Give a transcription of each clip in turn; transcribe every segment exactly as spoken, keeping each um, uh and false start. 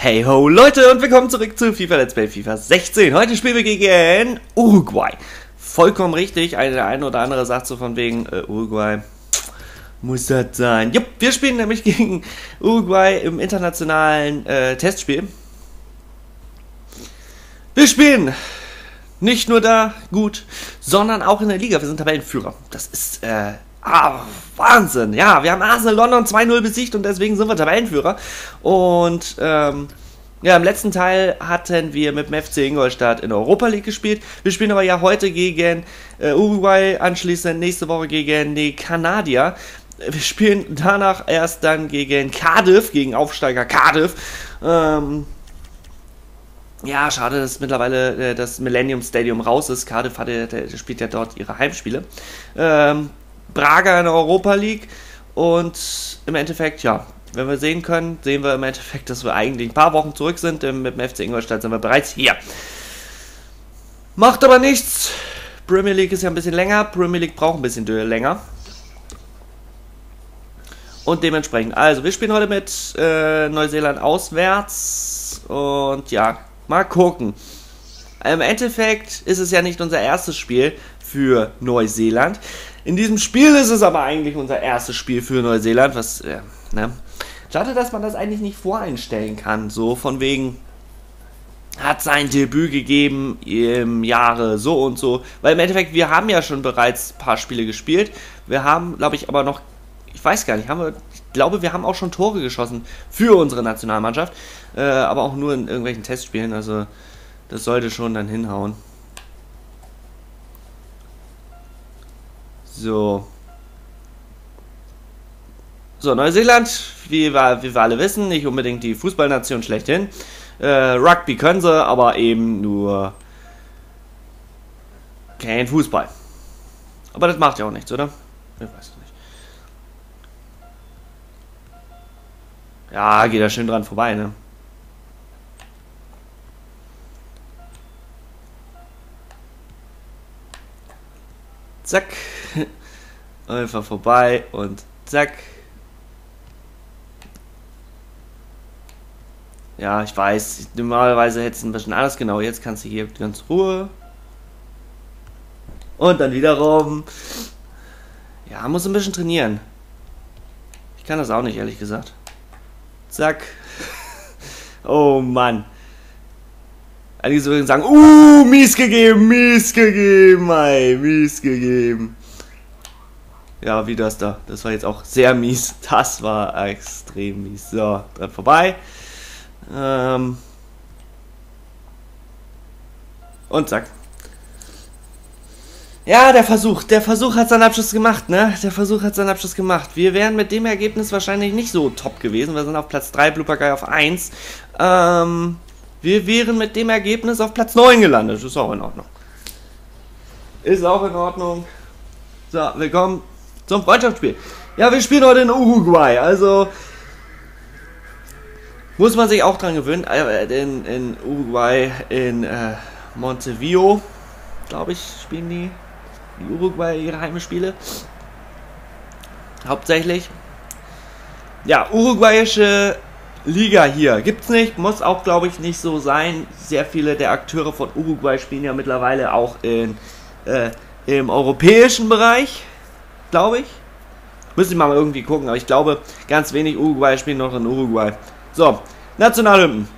Hey ho Leute und willkommen zurück zu FIFA Let's Play FIFA sechzehn. Heute spielen wir gegen Uruguay. Vollkommen richtig, der eine oder andere sagt so von wegen äh, Uruguay, muss das sein. Jupp, wir spielen nämlich gegen Uruguay im internationalen äh, Testspiel. Wir spielen nicht nur da gut, sondern auch in der Liga. Wir sind Tabellenführer. Das ist äh, Ah, Wahnsinn. Ja, wir haben Arsenal London zwei null besiegt und deswegen sind wir Tabellenführer. Und ähm, ja, im letzten Teil hatten wir mit dem F C Ingolstadt in der Europa League gespielt. Wir spielen aber ja heute gegen äh, Uruguay, anschließend nächste Woche gegen die Kanadier. Wir spielen danach erst dann gegen Cardiff, gegen Aufsteiger Cardiff. Ähm, ja, schade, dass mittlerweile äh, das Millennium Stadium raus ist. Cardiff hatte, der, der spielt ja dort ihre Heimspiele. Ähm, Braga in der Europa League und im Endeffekt, ja, wenn wir sehen können, sehen wir im Endeffekt, dass wir eigentlich ein paar Wochen zurück sind. Mit dem F C Ingolstadt sind wir bereits hier. Macht aber nichts. Premier League ist ja ein bisschen länger. Premier League braucht ein bisschen länger. Und dementsprechend, also wir spielen heute mit äh, Neuseeland auswärts und ja, mal gucken. Im Endeffekt ist es ja nicht unser erstes Spiel für Neuseeland. In diesem Spiel ist es aber eigentlich unser erstes Spiel für Neuseeland, was, äh, ne? Schade, dass man das eigentlich nicht voreinstellen kann, so von wegen, hat sein Debüt gegeben im Jahre so und so, weil im Endeffekt, wir haben ja schon bereits ein paar Spiele gespielt, wir haben, glaube ich, aber noch, ich weiß gar nicht, haben wir, ich glaube, wir haben auch schon Tore geschossen für unsere Nationalmannschaft, äh, aber auch nur in irgendwelchen Testspielen, also das sollte schon dann hinhauen. So. So, Neuseeland, wie wir, wie wir alle wissen, nicht unbedingt die Fußballnation schlechthin. Äh, Rugby können sie, aber eben nur kein Fußball. Aber das macht ja auch nichts, oder? Ich weiß es nicht. Ja, geht da schön dran vorbei, ne? Zack. Einfach vorbei und zack. Ja, ich weiß, normalerweise hätte es ein bisschen anders, genau, jetzt kannst du hier ganz Ruhe. Und dann wiederum. Ja, muss ein bisschen trainieren. Ich kann das auch nicht, ehrlich gesagt. Zack. Oh Mann. Einige würden sagen, uh, mies gegeben, mies gegeben, ey, mies gegeben. Ja, wie das da. Das war jetzt auch sehr mies. Das war extrem mies. So, dran vorbei. Ähm. Und zack. Ja, der Versuch. Der Versuch hat seinen Abschluss gemacht, ne? Der Versuch hat seinen Abschluss gemacht. Wir wären mit dem Ergebnis wahrscheinlich nicht so top gewesen. Wir sind auf Platz drei, Blooper Guy auf eins. Ähm... Wir wären mit dem Ergebnis auf Platz neun gelandet. Ist auch in Ordnung. Ist auch in Ordnung. So, willkommen zum Freundschaftsspiel. Ja, wir spielen heute in Uruguay. Also muss man sich auch dran gewöhnen. In, in Uruguay, in äh, Montevideo, glaube ich, spielen die, die Uruguay ihre Heimspiele. Hauptsächlich. Ja, uruguayische Liga hier gibt's nicht, muss auch, glaube ich, nicht so sein. Sehr viele der Akteure von Uruguay spielen ja mittlerweile auch in, äh, im europäischen Bereich, glaube ich. Müssen wir mal irgendwie gucken, aber ich glaube, ganz wenig Uruguay spielen noch in Uruguay. So, Nationalhymnen.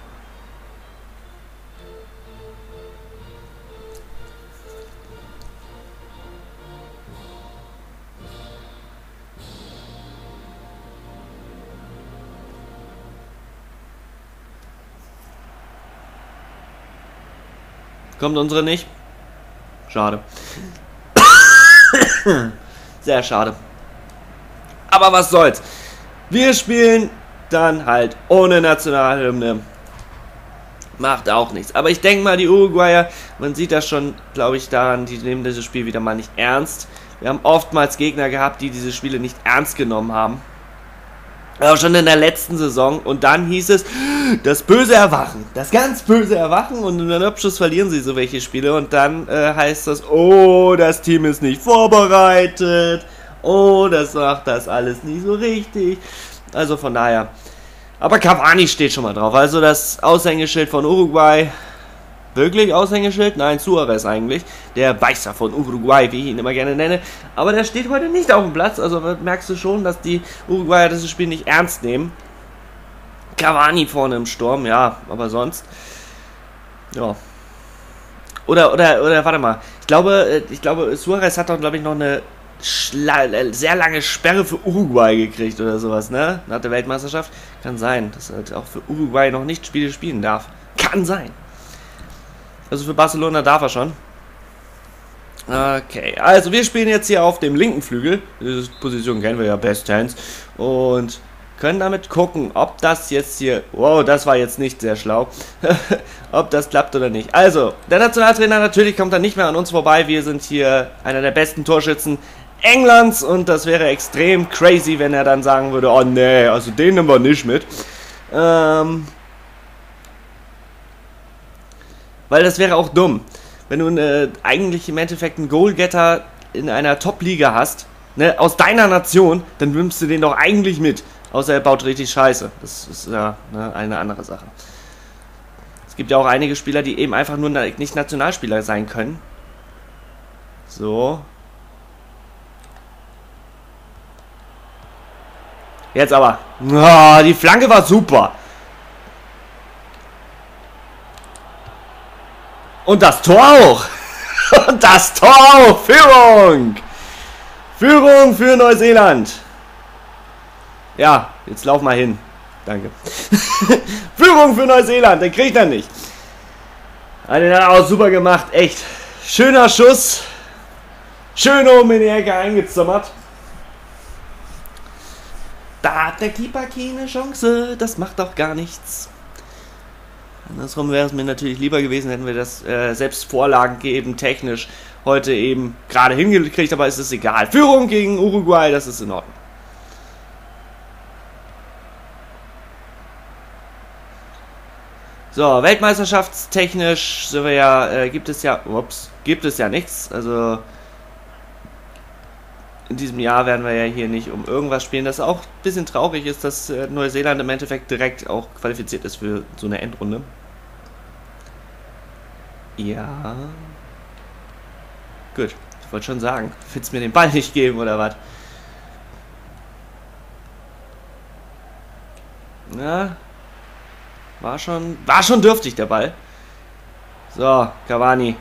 Kommt unsere nicht? Schade. Sehr schade. Aber was soll's. Wir spielen dann halt ohne Nationalhymne. Macht auch nichts. Aber ich denke mal, die Uruguayer, man sieht das schon, glaube ich, daran, die nehmen dieses Spiel wieder mal nicht ernst. Wir haben oftmals Gegner gehabt, die diese Spiele nicht ernst genommen haben. Auch schon in der letzten Saison. Und dann hieß es, das böse Erwachen. Das ganz böse Erwachen. Und in den Abschluss verlieren sie so welche Spiele. Und dann äh, heißt das, oh, das Team ist nicht vorbereitet. Oh, das macht das alles nie so richtig. Also von daher, Aber Cavani steht schon mal drauf. Also das Aushängeschild von Uruguay. Wirklich Aushängeschild? Nein, Suarez eigentlich. Der Beißer von Uruguay, wie ich ihn immer gerne nenne. Aber der steht heute nicht auf dem Platz. Also merkst du schon, dass die Uruguayer das Spiel nicht ernst nehmen. Cavani vorne im Sturm, ja. Aber sonst... Ja. Oder, oder, oder, warte mal. Ich glaube, ich glaube, Suarez hat doch, glaube ich, noch eine sehr lange Sperre für Uruguay gekriegt oder sowas, ne? Nach der Weltmeisterschaft. Kann sein, dass er halt auch für Uruguay noch nicht Spiele spielen darf. Kann sein. Also für Barcelona darf er schon. Okay, also wir spielen jetzt hier auf dem linken Flügel. Diese Position kennen wir ja bestens. Und können damit gucken, ob das jetzt hier... Wow, das war jetzt nicht sehr schlau. Ob das klappt oder nicht. Also, der Nationaltrainer natürlich kommt dann nicht mehr an uns vorbei. Wir sind hier einer der besten Torschützen Englands. Und das wäre extrem crazy, wenn er dann sagen würde, oh nee, also den nehmen wir nicht mit. Ähm... Weil das wäre auch dumm. Wenn du äh, eigentlich im Endeffekt einen Goalgetter in einer Top-Liga hast, ne, aus deiner Nation, dann nimmst du den doch eigentlich mit. Außer er baut richtig Scheiße. Das ist ja ne, eine andere Sache. Es gibt ja auch einige Spieler, die eben einfach nur nicht Nationalspieler sein können. So. Jetzt aber. Oh, die Flanke war super. Und das Tor auch. Und das Tor auch. Führung. Führung für Neuseeland. Ja, jetzt lauf mal hin. Danke. Führung für Neuseeland. Den kriegt er nicht. Den hat er auch super gemacht. Echt. Schöner Schuss. Schön oben in die Ecke eingezimmert. Da hat der Keeper keine Chance. Das macht doch gar nichts. Andersrum wäre es mir natürlich lieber gewesen, hätten wir das äh, selbst Vorlagen geben, technisch heute eben gerade hingekriegt, aber es ist egal. Führung gegen Uruguay, das ist in Ordnung. So, weltmeisterschaftstechnisch sind wir ja, äh, gibt es ja, ups, gibt es ja nichts. Also in diesem Jahr werden wir ja hier nicht um irgendwas spielen, das auch ein bisschen traurig ist, dass äh, Neuseeland im Endeffekt direkt auch qualifiziert ist für so eine Endrunde. Ja. Gut, ich wollte schon sagen, willst du mir den Ball nicht geben oder was? Ja. War schon, war schon dürftig der Ball. So, Cavani.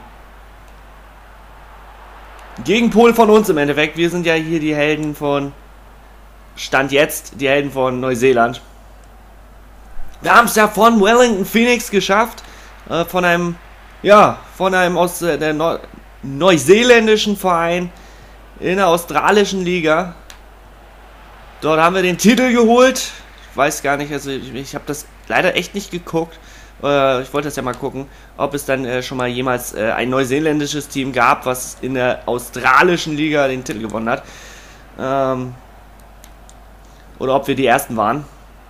Gegenpol von uns im Endeffekt. Wir sind ja hier die Helden von... Stand jetzt, die Helden von Neuseeland. Wir haben es ja von Wellington Phoenix geschafft. Äh, von einem... Ja, von einem aus äh, der Neu neuseeländischen Verein in der australischen Liga. Dort haben wir den Titel geholt. Ich weiß gar nicht, also ich, ich habe das leider echt nicht geguckt. Äh, ich wollte das ja mal gucken, ob es dann äh, schon mal jemals äh, ein neuseeländisches Team gab, was in der australischen Liga den Titel gewonnen hat. Ähm, oder ob wir die Ersten waren.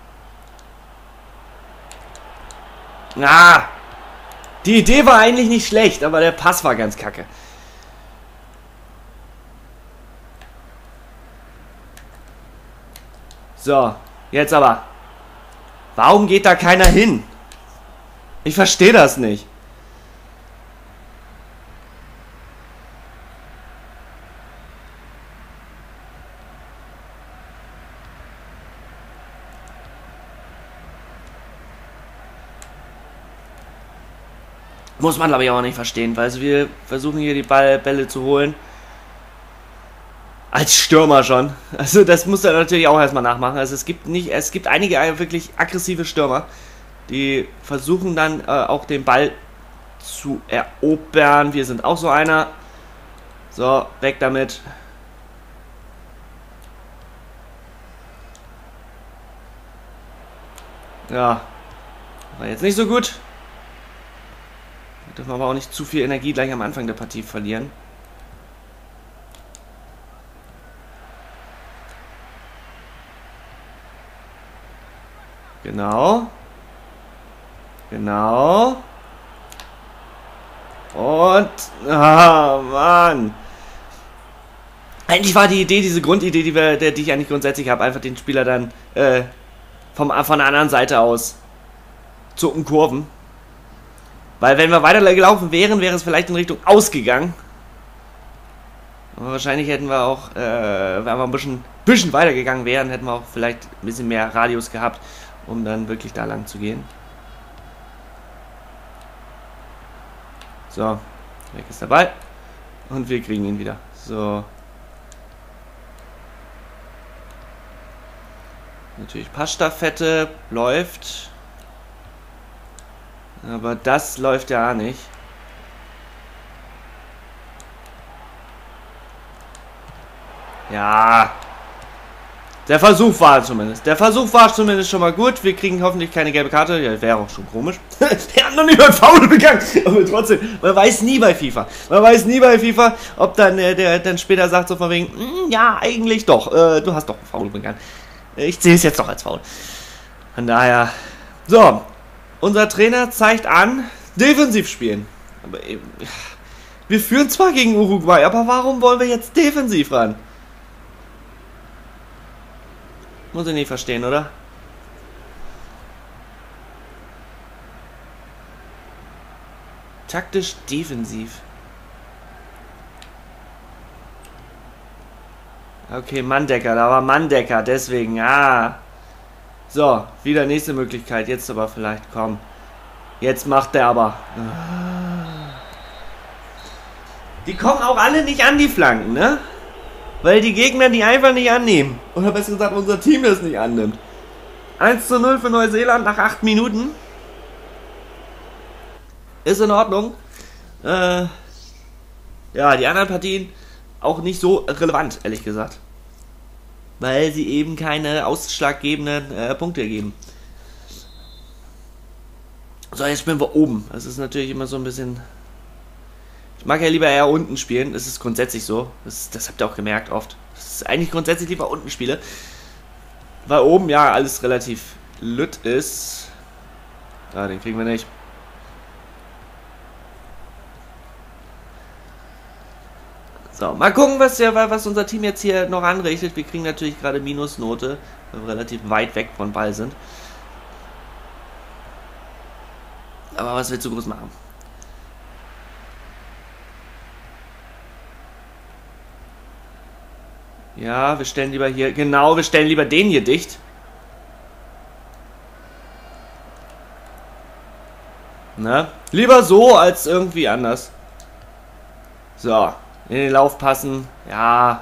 Ah! Die Idee war eigentlich nicht schlecht, aber der Pass war ganz kacke. So, jetzt aber. Warum geht da keiner hin? Ich verstehe das nicht. Muss man, glaube ich, auch nicht verstehen, weil also wir versuchen hier die Ball Bälle zu holen. Als Stürmer schon. Also das muss er natürlich auch erstmal nachmachen. Also es gibt nicht, es gibt einige wirklich aggressive Stürmer, die versuchen dann äh, auch den Ball zu erobern. Wir sind auch so einer. So, weg damit. Ja, war jetzt nicht so gut. Dürfen wir aber auch nicht zu viel Energie gleich am Anfang der Partie verlieren. Genau. Genau. Und... Ah, Mann. Eigentlich war die Idee, diese Grundidee, die, wir, die ich eigentlich grundsätzlich habe, einfach den Spieler dann äh, Vom, von der anderen Seite aus. Zucken Kurven. Weil wenn wir weitergelaufen wären, wäre es vielleicht in Richtung ausgegangen. Aber wahrscheinlich hätten wir auch, äh, wenn wir ein bisschen, bisschen weitergegangen wären, hätten wir auch vielleicht ein bisschen mehr Radius gehabt, um dann wirklich da lang zu gehen. So, weg ist der Ball. Und wir kriegen ihn wieder. So. Natürlich Passstaffette läuft. Aber das läuft ja auch nicht. Ja. Der Versuch war zumindest. Der Versuch war zumindest schon mal gut. Wir kriegen hoffentlich keine gelbe Karte. Ja, wäre auch schon komisch. Der hat noch nicht mal einen Foul begangen. Aber trotzdem, man weiß nie bei FIFA. Man weiß nie bei FIFA, ob dann äh, der dann später sagt so von wegen, ja, eigentlich doch. Äh, du hast doch einen Foul begangen. Ich sehe es jetzt doch als Foul. Von daher. So. Unser Trainer zeigt an, defensiv spielen. Aber eben, wir führen zwar gegen Uruguay, aber warum wollen wir jetzt defensiv ran? Muss ich nicht verstehen, oder? Taktisch defensiv. Okay, Manndecker, da war Manndecker, deswegen, ah. So, wieder nächste Möglichkeit, jetzt aber vielleicht, komm. Jetzt macht der aber. Die kommen auch alle nicht an die Flanken, ne? Weil die Gegner die einfach nicht annehmen. Oder besser gesagt, unser Team das nicht annimmt. eins zu null für Neuseeland nach acht Minuten. Ist in Ordnung. Äh, ja, die anderen Partien auch nicht so relevant, ehrlich gesagt. Weil sie eben keine ausschlaggebenden äh, Punkte geben. So, jetzt spielen wir oben. Das ist natürlich immer so ein bisschen... Ich mag ja lieber eher unten spielen. Das ist grundsätzlich so. Das, das habt ihr auch gemerkt oft. Das ist eigentlich grundsätzlich lieber unten spiele. Weil oben ja alles relativ lütt ist. Ah, den kriegen wir nicht. So, mal gucken, was, ja, was unser Team jetzt hier noch anrichtet. Wir kriegen natürlich gerade Minusnote, weil wir relativ weit weg vom Ball sind. Aber was willst du groß machen? Ja, wir stellen lieber hier... Genau, wir stellen lieber den hier dicht. Na? Lieber so, als irgendwie anders. So. In den Lauf passen. Ja.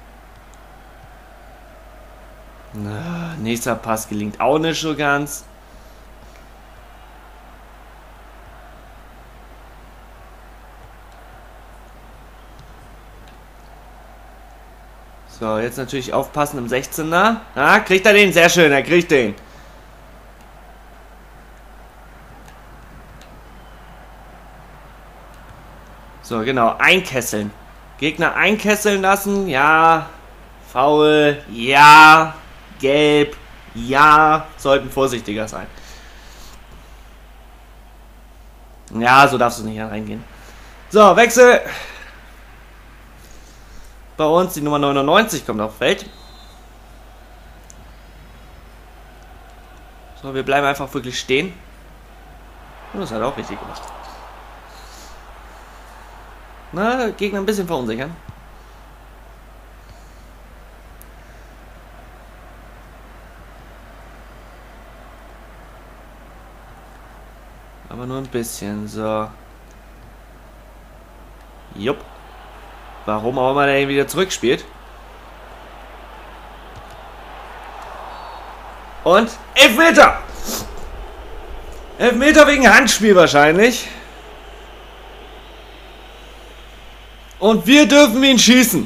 Na, nächster Pass gelingt auch nicht so ganz. So, jetzt natürlich aufpassen im sechzehner. Ah, kriegt er den? Sehr schön, er kriegt den. So, genau, einkesseln. Gegner einkesseln lassen, ja. Foul, ja. Gelb, ja. Sollten vorsichtiger sein. Ja, so darfst du nicht reingehen. So, Wechsel. Bei uns die Nummer neunundneunzig kommt auf Feld. So, wir bleiben einfach wirklich stehen. Und das hat er auch richtig gemacht. Na, Gegner ein bisschen verunsichern. Aber nur ein bisschen, so. Jupp. Warum auch immer der ihn wieder zurückspielt. Und Elfmeter! Elfmeter wegen Handspiel wahrscheinlich. Und wir dürfen ihn schießen.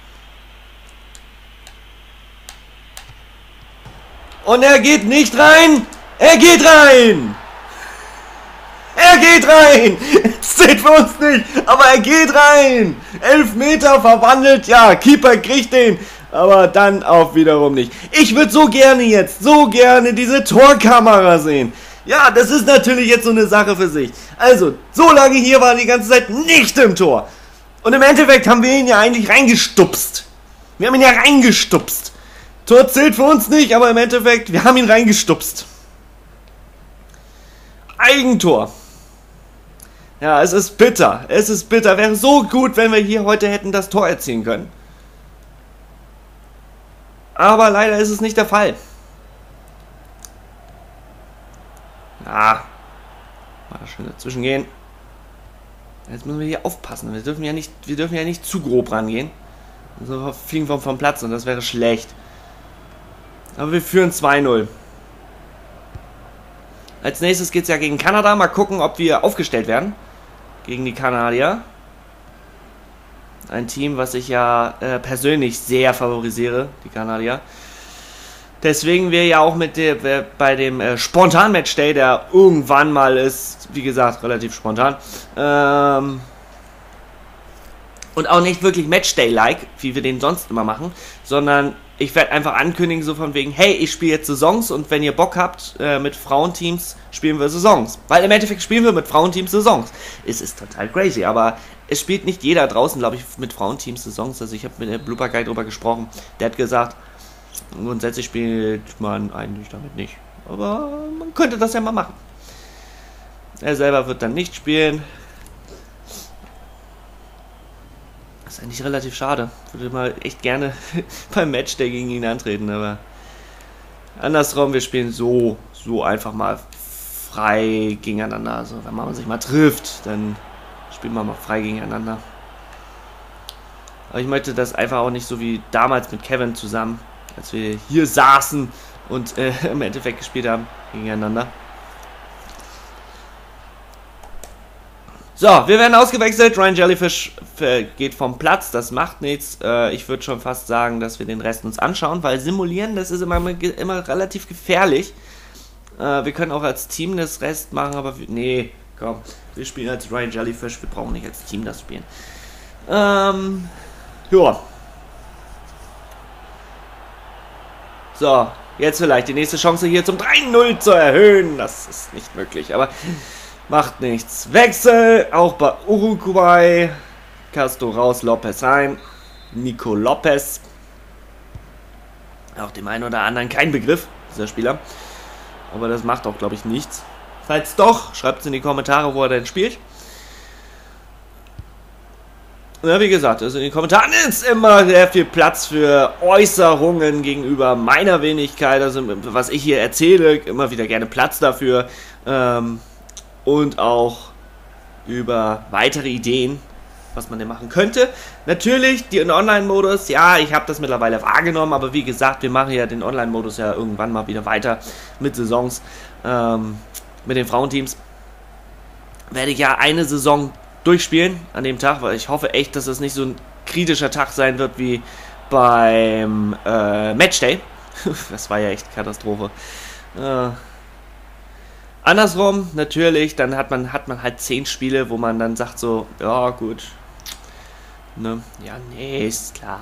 Und er geht nicht rein. Er geht rein. Er geht rein. Es zählt für uns nicht. Aber er geht rein. Elfmeter verwandelt. Ja, Keeper kriegt den. Aber dann auch wiederum nicht. Ich würde so gerne jetzt, so gerne diese Torkamera sehen. Ja, das ist natürlich jetzt so eine Sache für sich. Also, so lange hier war die ganze Zeit nicht im Tor. Und im Endeffekt haben wir ihn ja eigentlich reingestupst. Wir haben ihn ja reingestupst. Tor zählt für uns nicht, aber im Endeffekt, wir haben ihn reingestupst. Eigentor. Ja, es ist bitter. Es ist bitter. Wäre so gut, wenn wir hier heute hätten das Tor erzielen können. Aber leider ist es nicht der Fall. Ja. Mal schön dazwischen gehen. Jetzt müssen wir hier aufpassen. Wir dürfen ja nicht, wir dürfen ja nicht zu grob rangehen. So fliegen wir vom Platz und das wäre schlecht. Aber wir führen zwei null. Als nächstes geht es ja gegen Kanada. Mal gucken, ob wir aufgestellt werden. Gegen die Kanadier. Ein Team, was ich ja äh, persönlich sehr favorisiere, die Kanadier. Deswegen wir ja auch mit der, äh, bei dem äh, Spontan-Matchday, der irgendwann mal ist, wie gesagt, relativ spontan. Ähm, und auch nicht wirklich Matchday-like, wie wir den sonst immer machen, sondern ich werde einfach ankündigen, so von wegen, hey, ich spiele jetzt Saisons und wenn ihr Bock habt, äh, mit Frauenteams spielen wir Saisons. Weil im Endeffekt spielen wir mit Frauenteams Saisons. Es ist total crazy, aber es spielt nicht jeder draußen, glaube ich, mit Frauenteams Saisons. Also ich habe mit der Blooper Guy drüber gesprochen. Der hat gesagt, grundsätzlich spielt man eigentlich damit nicht. Aber man könnte das ja mal machen. Er selber wird dann nicht spielen. Das ist eigentlich relativ schade. Ich würde mal echt gerne beim Matchday gegen ihn antreten, aber andersrum, wir spielen so, so einfach mal frei gegeneinander. Also wenn man sich mal trifft, dann spielen wir mal frei gegeneinander. Aber ich möchte das einfach auch nicht so wie damals mit Kevin zusammen, als wir hier saßen und äh, im Endeffekt gespielt haben gegeneinander. So, wir werden ausgewechselt. Ryan Jellyfish geht vom Platz. Das macht nichts. Äh, ich würde schon fast sagen, dass wir den Rest uns anschauen, weil simulieren, das ist immer, immer relativ gefährlich. Äh, wir können auch als Team das Rest machen, aber wir, nee, komm. Wir spielen als Ryan Jellyfish. Wir brauchen nicht als Team das spielen. Ähm, ja. So, jetzt vielleicht die nächste Chance hier zum drei null zu erhöhen. Das ist nicht möglich, aber macht nichts. Wechsel, auch bei Uruguay. Castro raus, Lopez rein. Nico Lopez. Auch dem einen oder anderen kein Begriff, dieser Spieler. Aber das macht auch, glaube ich, nichts. Falls doch, schreibt es in die Kommentare, wo er denn spielt. Ja, wie gesagt, also in den Kommentaren ist immer sehr viel Platz für Äußerungen gegenüber meiner Wenigkeit. Also was ich hier erzähle, immer wieder gerne Platz dafür. Ähm... Und auch über weitere Ideen, was man denn machen könnte. Natürlich, den Online-Modus, ja, ich habe das mittlerweile wahrgenommen, aber wie gesagt, wir machen ja den Online-Modus ja irgendwann mal wieder weiter mit Saisons, ähm, mit den Frauenteams. Werde ich ja eine Saison durchspielen an dem Tag, weil ich hoffe echt, dass es nicht so ein kritischer Tag sein wird wie beim äh, Matchday. Das war ja echt Katastrophe. Äh, Andersrum, natürlich, dann hat man, hat man halt zehn Spiele, wo man dann sagt so, ja gut, ne, ja, nee, ist klar.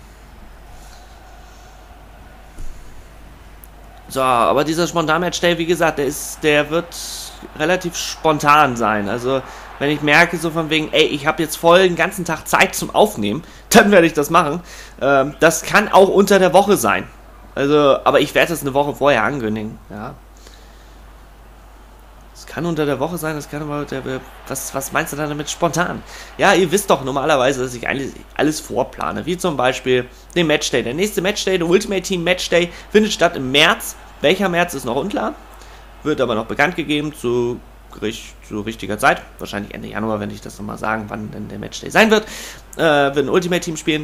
So, aber dieser Spontan-Matchday, wie gesagt, der ist, der wird relativ spontan sein. Also, wenn ich merke so von wegen, ey, ich habe jetzt voll den ganzen Tag Zeit zum Aufnehmen, dann werde ich das machen. Ähm, das kann auch unter der Woche sein. Also, aber ich werde das eine Woche vorher ankündigen, ja. Das kann unter der Woche sein, das kann aber, der, was, was meinst du dann damit spontan? Ja, ihr wisst doch normalerweise, dass ich alles, alles vorplane, wie zum Beispiel den Matchday. Der nächste Matchday, der Ultimate Team Matchday, findet statt im März. Welcher März ist noch unklar, wird aber noch bekannt gegeben zu, zu richtiger Zeit. Wahrscheinlich Ende Januar, wenn ich das nochmal sagen, wann denn der Matchday sein wird. Äh, wird ein Ultimate Team spielen.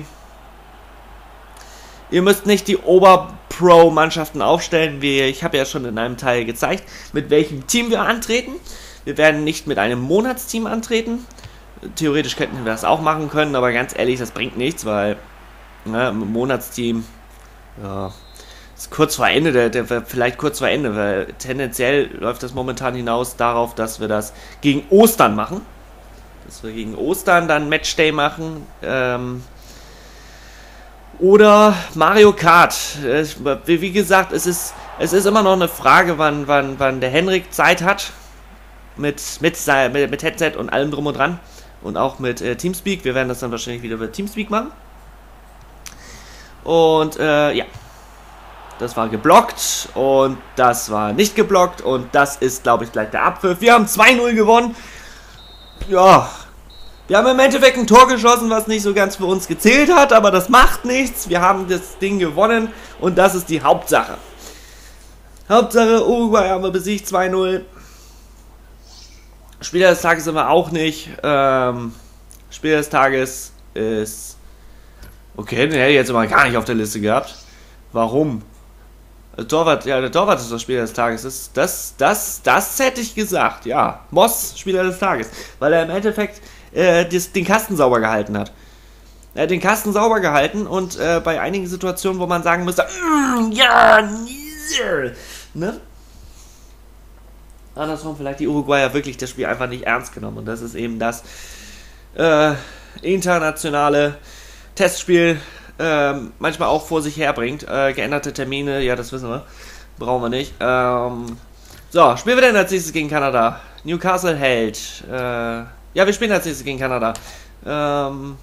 Ihr müsst nicht die Ober-Pro-Mannschaften aufstellen. Wir, ich habe ja schon in einem Teil gezeigt, mit welchem Team wir antreten. Wir werden nicht mit einem Monatsteam antreten. Theoretisch könnten wir das auch machen können, aber ganz ehrlich, das bringt nichts, weil ne, ein Monatsteam ja, ist kurz vor Ende, der, der vielleicht kurz vor Ende, weil tendenziell läuft das momentan hinaus darauf, dass wir das gegen Ostern machen. Dass wir gegen Ostern dann Matchday machen. Ähm, Oder Mario Kart. Wie gesagt, es ist, es ist immer noch eine Frage, wann, wann, wann der Henrik Zeit hat. Mit, mit, mit Headset und allem drum und dran. Und auch mit äh, Teamspeak. Wir werden das dann wahrscheinlich wieder über Teamspeak machen. Und äh, ja. das war geblockt und das war nicht geblockt und das ist, glaube ich, gleich der Abpfiff. Wir haben zwei null gewonnen. Ja, wir haben im Endeffekt ein Tor geschossen, was nicht so ganz für uns gezählt hat, aber das macht nichts. Wir haben das Ding gewonnen und das ist die Hauptsache. Hauptsache, Uruguay haben wir besiegt, zwei null. Spieler des Tages sind wir auch nicht. Ähm, Spieler des Tages ist... Okay, den hätte ich jetzt mal gar nicht auf der Liste gehabt. Warum? Der Torwart, ja, der Torwart ist der Spieler des Tages. Das, das, das, das hätte ich gesagt, ja. Moss, Spieler des Tages. Weil er im Endeffekt äh, das, den Kasten sauber gehalten hat. Er hat den Kasten sauber gehalten und äh, bei einigen Situationen, wo man sagen müsste, mm, ja, yeah, ne? Andersrum vielleicht die Uruguayer wirklich das Spiel einfach nicht ernst genommen. Und das ist eben das äh, internationale Testspiel ähm, manchmal auch vor sich herbringt. Äh, geänderte Termine, ja, das wissen wir. Brauchen wir nicht. Ähm, so, spielen wir denn als nächstes gegen Kanada? Newcastle hält. Äh, ja, wir spielen als nächstes gegen Kanada. Ähm,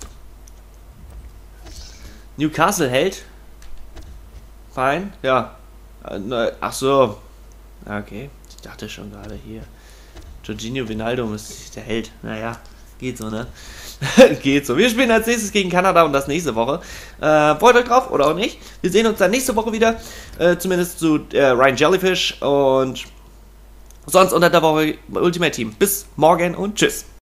Newcastle hält. Fein, ja. Äh, ne, ach so. Okay. Ich dachte schon gerade hier. Jorginho Wijnaldum ist der Held. Naja, geht so, ne? Geht so. Wir spielen als nächstes gegen Kanada und das nächste Woche. Äh, freut euch drauf oder auch nicht. Wir sehen uns dann nächste Woche wieder. Äh, zumindest zu äh, Ryan Jellyfish und sonst unter der Woche Ultimate Team. Bis morgen und tschüss.